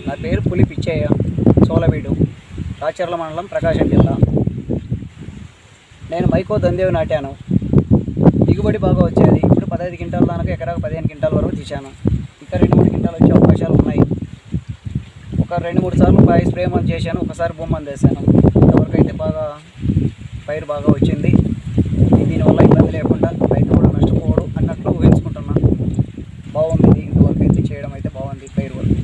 నా పేరు పులి పిచ్చయ్య, సోలవీడు, రాచర్ల మండలం, ప్రకాశం జిల్లా. నేను మైకో దందేవి నాటాను. దిగుబడి బాగా వచ్చేది. ఇప్పుడు 15 క్వింటాల దాకా, ఎకరాకు 15 క్వింటాల వరకు తీశాను. ఇంకా 2-3 క్వింటాలు వచ్చే అవకాశాలు ఉన్నాయి. ఒక 2-3 సార్లు స్ప్రే మందు చేశాను, ఒకసారి భూమి మందు వేసాను. ఇంతవరకు అయితే బాగా పైరు బాగా వచ్చింది. దీనివల్ల ఇబ్బంది లేకుండా రైతు కూడా నష్టపోవడు అన్నట్లు ఊహించుకుంటున్నాను. బాగుంది, ఇంతవరకు అయితే చేయడం అయితే బాగుంది పైరు వరకు.